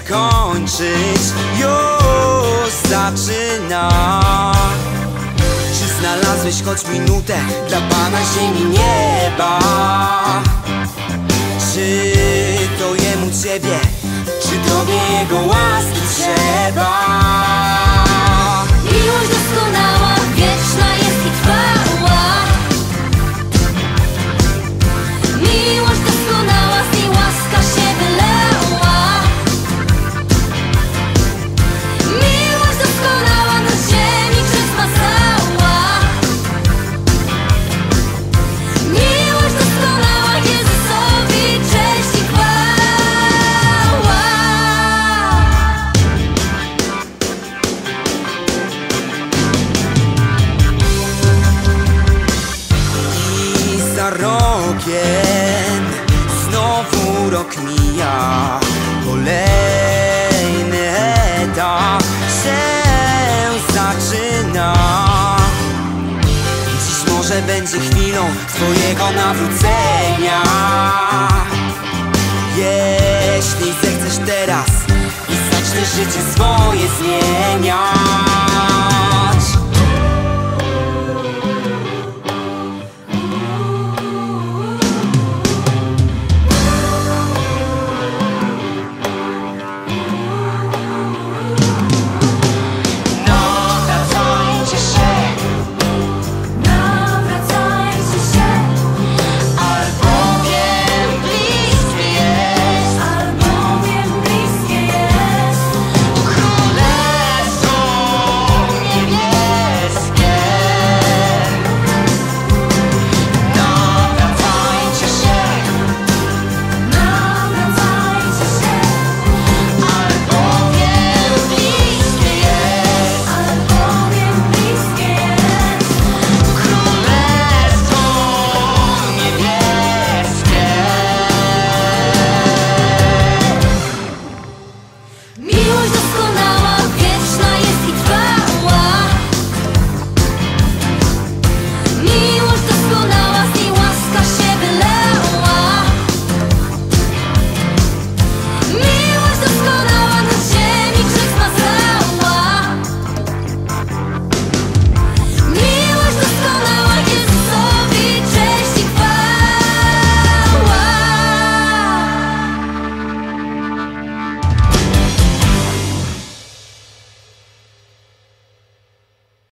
kończyć już zaczyna. Czy znalazłeś choć minutę dla Pana ziemi i nieba? Czy to Jemu Ciebie, czy Tobie Jego łaski trzeba? Miłość doskonała, wieczna jest i trwała. Miłość doskonała, z niej łaska się wylała. Miłość doskonała, na ziemi grzech zmazała. Miłość doskonała, Jezusowi cześć i chwała. I za rogiem znowu rok mija, kolejny etap się zaczyna. Dziś może będzie chwilą Twojego nawrócenia. Jeśli zechcesz teraz i zaczniesz życie swoje zmieniać.